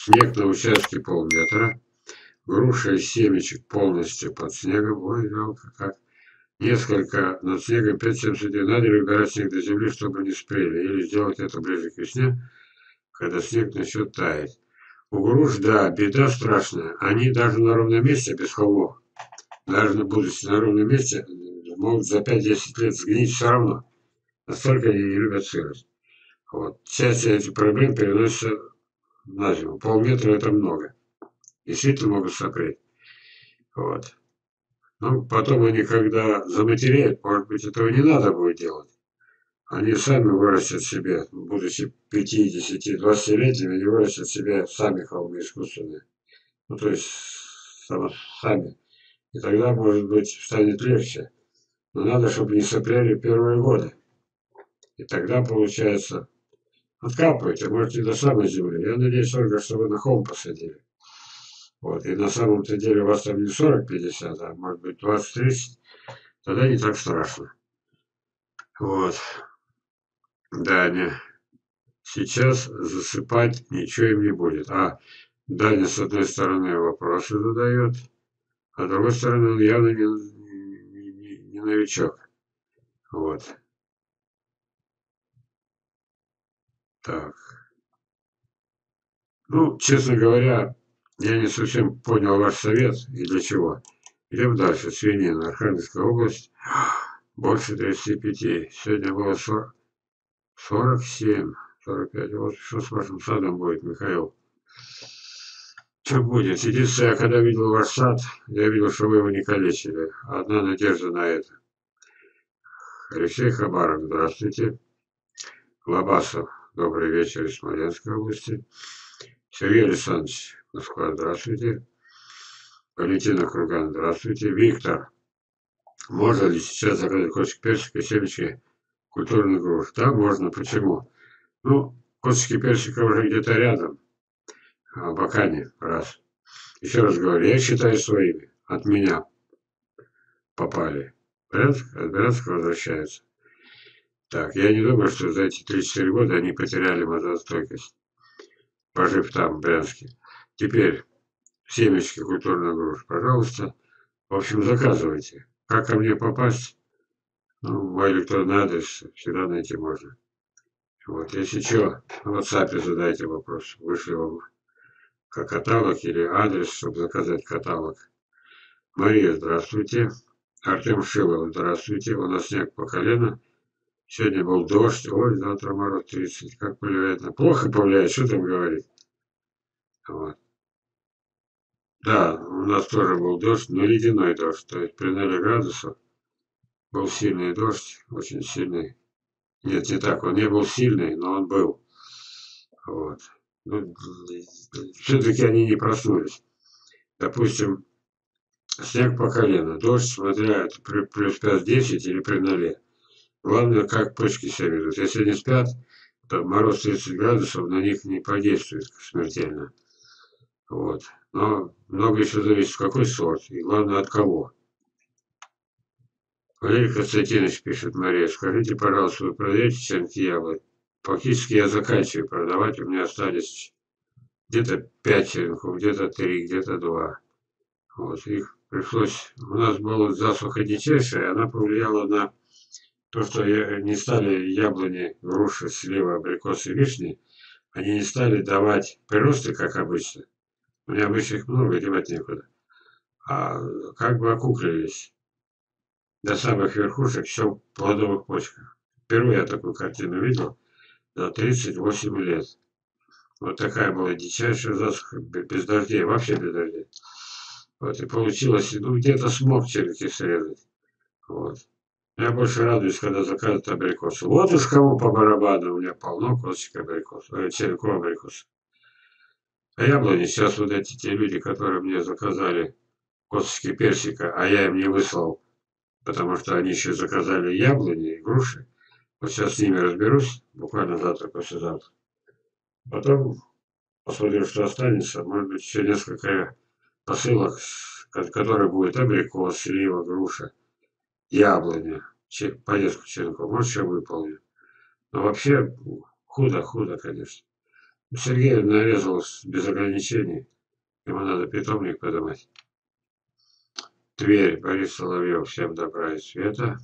Снег на участке полметра. Груша из семечек полностью под снегом. Ой, жалко как. Несколько над снегом 5-7 сантиметров. Надо ли убирать снег до земли, чтобы не спрели? Или сделать это ближе к весне, когда снег начнет таять? У груш, да, беда страшная. Они даже на ровном месте, без холмов, даже будучи на ровном месте, могут за 5-10 лет сгнить все равно. Настолько они не любят сырость. Вот. Часть этих проблем переносится на зиму. Полметра это много. Действительно могут сопреть. Вот. Ну, потом они, когда заматереют, может быть, этого не надо будет делать. Они сами вырастят себе, будучи 50-20-летними, они вырастят себе сами холмы искусственные. Ну, то есть сами. И тогда, может быть, станет легче. Но надо, чтобы не сопрели первые годы. И тогда, получается, откапывайте, можете до самой земли. Я надеюсь только, что вы на холм посадили. Вот. И на самом-то деле у вас там не 40-50, а может быть 20-30. Тогда не так страшно. Вот. Даня. Сейчас засыпать ничего им не будет. Даня с одной стороны вопросы задает, а с другой стороны он явно не новичок. Вот. Так. Ну, честно говоря, я не совсем понял ваш совет и для чего. Идем дальше. Свинина, Архангельская область. Больше 35. Сегодня было 47, 45. Вот что с вашим садом будет, Михаил? Что будет? Единственное, я когда видел ваш сад, я видел, что вы его не калечили. Одна надежда на это. Алексей Хабаров, здравствуйте. Лобасов, добрый вечер из Смоленской области. Сергей Александрович, Москва, здравствуйте. Валентина Круган, здравствуйте. Виктор, можно ли сейчас заказать косточки персика и семечки культурных груш? Да, можно. Почему? Ну, косточки персика уже где-то рядом. А Абакане, раз. Еще раз говорю, я считаю своими. От меня попали. Брянск, от Брянска возвращаются. Так, я не думаю, что за эти 3-4 года они потеряли морозостойкость, пожив там, в Брянске. Теперь семечки культурных груш, пожалуйста. В общем, заказывайте. Как ко мне попасть? Ну, мой электронный адрес всегда найти можно. Вот, если что, в WhatsApp задайте вопрос. Вышли вам как каталог или адрес, чтобы заказать каталог. Мария, здравствуйте. Артем Шилов, здравствуйте. У нас снег по колено. Сегодня был дождь. Ой, завтра мороз 30. Как повлияет на... Плохо повлияет, что там говорить? Вот. Да, у нас тоже был дождь, но ледяной дождь. То есть при 0 градусов был сильный дождь, очень сильный. Нет, не так, он не был сильный, но он был. Вот. Ну, все-таки они не проснулись. Допустим, снег по колено, дождь, смотря это плюс 5-10 или при 0. Главное, как почки себя ведут. Если они спят, то мороз 30 градусов на них не подействует смертельно. Вот. Но много еще зависит, какой сорт и главное от кого. Валерий Константинович пишет, Мария, скажите, пожалуйста, вы продаете черенки яблок? Фактически я заканчиваю продавать, у меня остались где-то 5 черенков, где-то 3, где-то 2. Вот, их пришлось... У нас была засуха дичайшая, она повлияла на то, что не стали яблони, груши, сливы, абрикосы, вишни, они не стали давать приросты, как обычно. У меня обычно их много, девать некуда. А как бы окуклились до самых верхушек, все в плодовых почках. Впервые я такую картину видел за 38 лет. Вот такая была дичайшая засуха, без дождей, вообще без дождей. Вот, и получилось, ну, где-то смог черенки срезать. Вот. Я больше радуюсь, когда заказывают абрикосы. Вот уж кому по барабану, у меня полно косточек абрикосов, черенков абрикосов. А яблони, сейчас вот эти те люди, которые мне заказали косточки персика, а я им не выслал, потому что они еще заказали яблони и груши. Вот сейчас с ними разберусь, буквально завтра, послезавтра. Потом посмотрю, что останется. Может быть, еще несколько посылок, которые будет абрикос, слива, груша, яблоня, по несколько черенков. Может, еще выполню. Но вообще худо, конечно. Сергей нарезал без ограничений. Ему надо питомник поднимать. Тверь, Борис Соловьев, всем добра и света.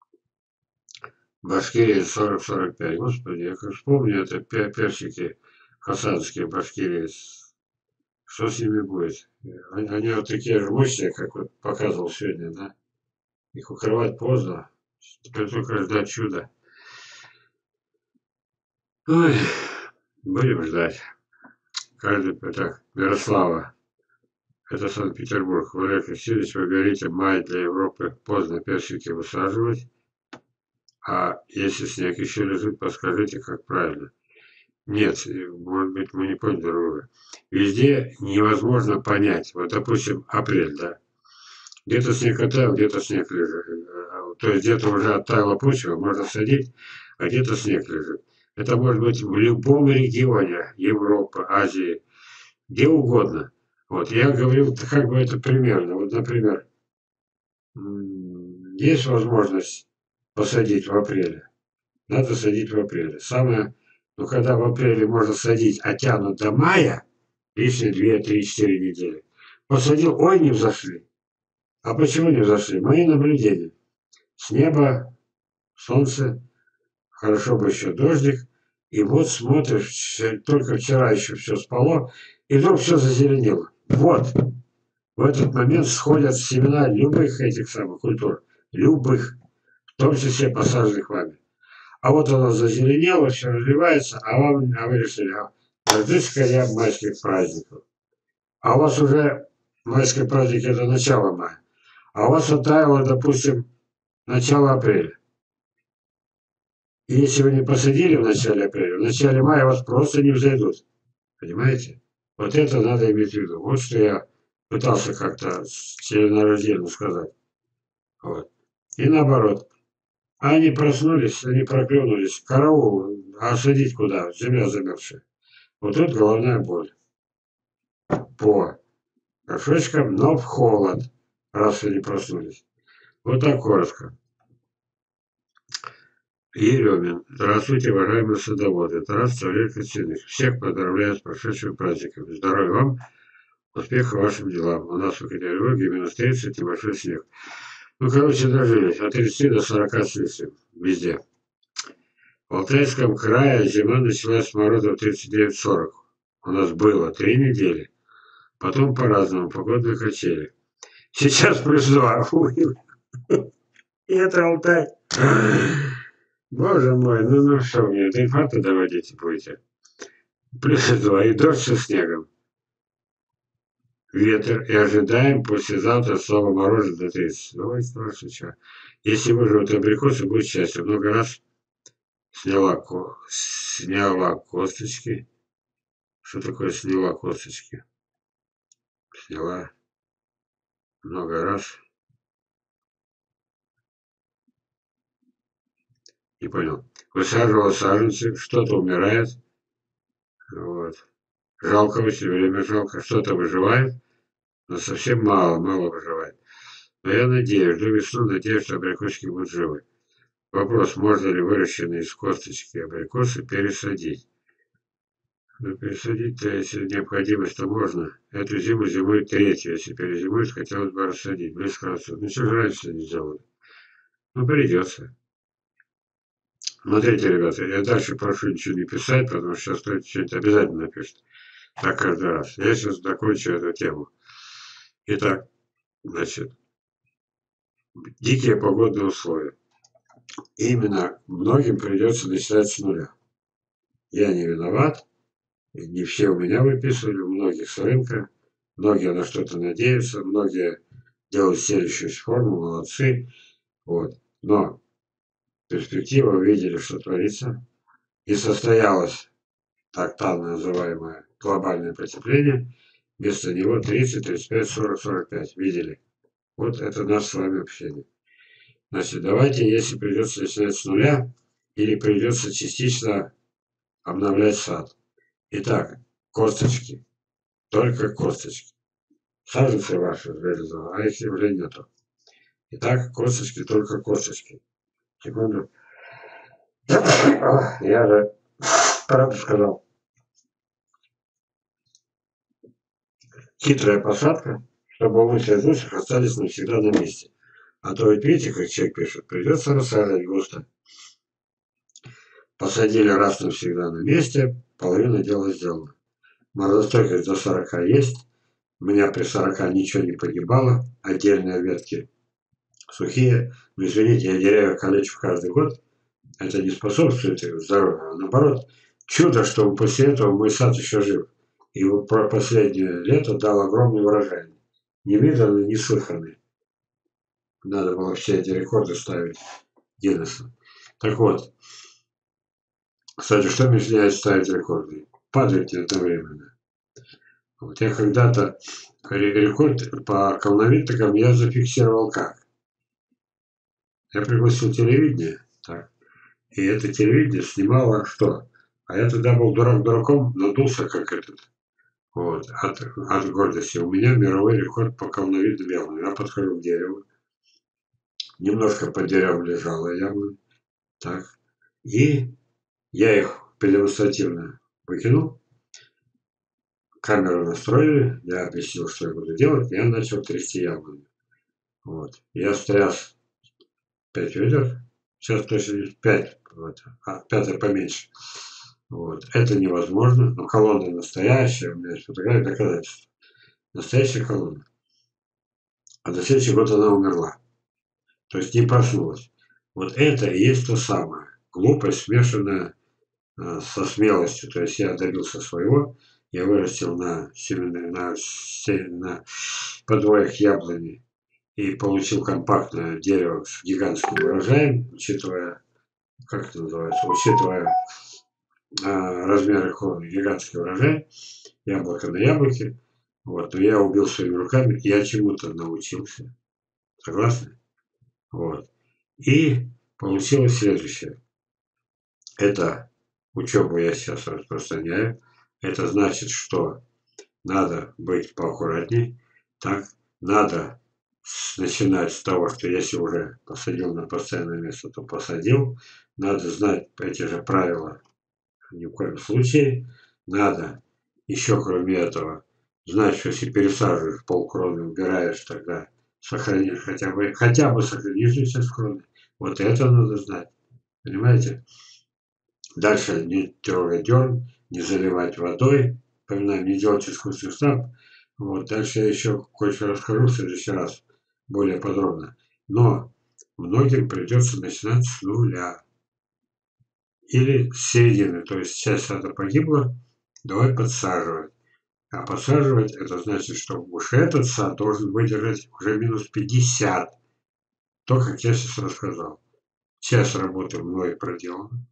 Башкирия 40-45. Господи, я как вспомню, это персики хасанские Башкирии. Что с ними будет? Они вот такие же мощные, как вот показывал сегодня, да? Их укрывать поздно. Теперь только ждать чуда. Ой, будем ждать. Каждый, это Мирослава. Это Санкт-Петербург. Валерий Васильевич, вы говорите, май для Европы поздно персики высаживать. А если снег еще лежит, подскажите, как правильно. Нет, может быть, мы не поняли друг друга. Везде невозможно понять. Вот, допустим, апрель, да. Где-то снег оттаял, где-то снег лежит. То есть где-то уже оттаяла почва, можно садить, а где-то снег лежит. Это может быть в любом регионе Европы, Азии, где угодно. Вот, я говорю, как бы это примерно. Вот, например, есть возможность посадить в апреле. Надо садить в апреле. Самое, ну, когда в апреле можно садить, а тянут до мая, лишние 2, 3, 4 недели. Посадил, ой, не взошли. А почему не взошли? Мои наблюдения. С неба солнце, хорошо бы еще дождик. И вот смотришь, только вчера еще все спало, и вдруг все зазеленело. Вот. В этот момент сходят семена любых этих самых культур. Любых. В том числе посаженных вами. А вот оно зазеленело, все разливается, а вы решили, дождись-ка я майских праздников. А у вас уже майские праздники это начало мая. А у вас оттаяло, допустим, начало апреля. И если вы не посадили в начале апреля, в начале мая вас просто не взойдут. Понимаете? Вот это надо иметь в виду. Вот что я пытался как-то членораздельно сказать. Вот. И наоборот. Они проснулись, они проклюнулись. Караул, а садить куда? Земля замерзшая. Вот тут головная боль. По горшочкам, но в холод, раз они проснулись. Вот так коротко. Еремин. Здравствуйте, уважаемые садоводы. Тарас Валерий Костяных. Всех поздравляю с прошедшими праздниками. Здоровья вам, успехов вашим делам. У нас в Екатеринбурге минус 30 и большой снег. Ну, короче, дожились. От 30 до 40 с лишним. Везде. В Алтайском крае зима началась с морозов 39-40. У нас было 3 недели. Потом по-разному, погодные качели. Сейчас плюс 2. И это Алтай. Боже мой, ну что, мне до инфаркта доводить будете? Плюс 2 и дождь со снегом. Ветер. И ожидаем послезавтра снова мороза до 30. Ой, страшно, что. Если выживут абрикосы, будет счастье. Много раз сняла косточки. Что такое сняла косточки? Сняла много раз. Не понял. Высаживала саженцы, что-то умирает. Вот. Жалко очень, время жалко. Что-то выживает, но совсем мало выживает. Но я надеюсь, до весны надеюсь, что абрикосики будут живы. Вопрос, можно ли выращенные из косточки абрикосы пересадить? Ну, пересадить-то, если необходимость, то можно. Эту зиму зимует третью. Если перезимует, хотелось бы рассадить. Близко рассадить. Ну, что же раньше не сделали? Ну, придется. Смотрите, ребята, я дальше прошу ничего не писать, потому что сейчас кто-то что-нибудь обязательно напишет. Так каждый раз. Я сейчас закончу эту тему. Итак, значит, дикие погодные условия. Именно многим придется начинать с нуля. Я не виноват. Не все у меня выписывали, у многих с рынка. Многие на что-то надеются, многие делают селищуюся форму, молодцы. Вот. Но перспектива увидели, что творится. И состоялось так называемое глобальное потепление. Вместо него 30, 35, 40, 45. Видели? Вот это наше с вами общение. Значит, давайте, если придется начинать с нуля, или придется частично обновлять сад. Итак, косточки. Только косточки. Саженцы ваши вырезала, а их уже нету. Итак, косточки, только косточки. Секунду. Я же правду сказал. Хитрая посадка, чтобы овощи из лучших остались навсегда на месте. А то ведь видите, как человек пишет, придется рассаживать густо. Посадили раз навсегда на месте, половина дела сделана. Морозостойкость до 40 есть. У меня при 40 ничего не погибало. Отдельные ветки сухие. Но извините, я деревья калечу каждый год. Это не способствует здоровью, а наоборот. Чудо, что после этого мой сад еще жив. И вот про последнее лето дал огромный урожай. Невиданный, неслыханный. Надо было все эти рекорды ставить Гиннесса. Так вот, кстати, что мешает ставить рекорды? Падать одновременно. Вот я когда-то рекорд по колоновидникам я зафиксировал как? Я пригласил телевидение, так, и это телевидение снимало что? А я тогда был дурак дураком, надулся как этот. Вот, от гордости. У меня мировой рекорд по колоновидным яблоням. Я подхожу к дереву, немножко под деревом лежала яблонь, так, и я их демонстративно выкинул, камеру настроили, я объяснил, что я буду делать, я начал трясти яблоню. Вот. Я стряс 5 ведер, сейчас точно 5, вот, а 5 поменьше. Вот. Это невозможно, но колонна настоящая, у меня есть фотография, доказательства. Настоящая колонна. А на следующий год она умерла. То есть не проснулась. Вот это и есть то самое. Глупость, смешанная со смелостью. То есть я добился своего, я вырастил на подвоях яблони и получил компактное дерево с гигантским урожаем, учитывая, как это называется, учитывая размеры кроны, гигантский урожай, яблоко на яблоке. Вот, но я убил своими руками, я чему-то научился. Согласны? Вот. И получилось следующее. Это учебу я сейчас распространяю. Это значит, что надо быть поаккуратней. Так, надо начинать с того, что если уже посадил на постоянное место, то посадил. Надо знать эти же правила. Ни в коем случае. Надо еще, кроме этого, знать, что если пересаживаешь полкроны, убираешь, тогда сохранишь хотя бы сохранишь часть кроны. Вот это надо знать. Понимаете? Дальше не трогать дерн, не заливать водой. Напоминаем, не делать искусственный штамп. Вот. Дальше я еще кое-что расскажу в следующий раз более подробно. Но многим придется начинать с нуля. Или с середины. То есть часть сада погибла, давай подсаживать. А подсаживать это значит, что уж этот сад должен выдержать уже минус 50. То, как я сейчас рассказал. Часть работы мной проделана.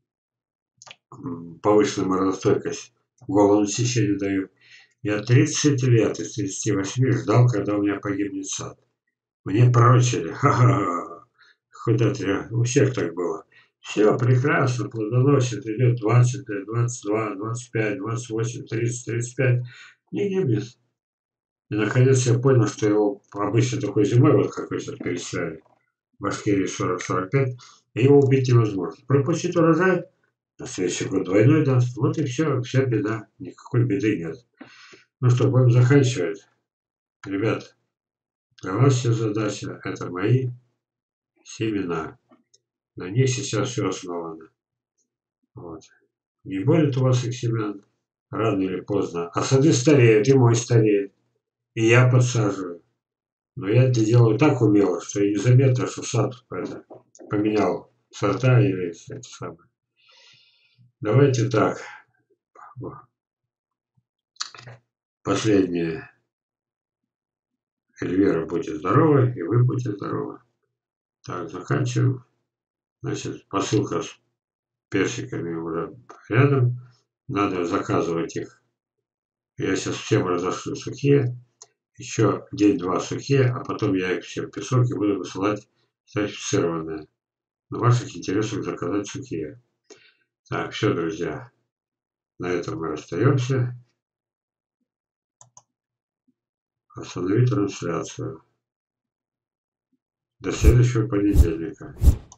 Повышенная морозостойкость голову сечению даю. Я 30 лет из 38 ждал, когда у меня погибнет сад. Мне пророчили. Ха-ха-ха. Куда ты? У всех так было. Все прекрасно, плодоносит, идет 20 лет, 22, 25, 28, 30, 35. Не гибнет. И наконец я понял, что его обычно такой зимой, вот как вы сейчас перечисляли, в Башкирии 40-45, его убить невозможно. Пропустить урожай, на следующий год двойной даст. Вот и все, вся беда. Никакой беды нет. Ну что, будем заканчивать. Ребят, для вас вся задача – это мои семена. На них сейчас все основано. Вот. Не будет у вас их семян, рано или поздно. А сады стареют, и мой стареет. И я подсаживаю. Но я это делаю так умело, что и незаметно, что сад поменял сорта или это самое. Давайте так. Последнее. Эльвира, будьте здоровы, и вы будьте здоровы. Так, заканчиваем. Значит, посылка с персиками уже рядом. Надо заказывать их. Я сейчас всем разошлю сухие. Еще день-два сухие, а потом я их все в песок и буду высылать сертифицированные. На ваших интересах заказать сухие. Так, все, друзья. На этом мы расстаемся. Остановить трансляцию. До следующего понедельника.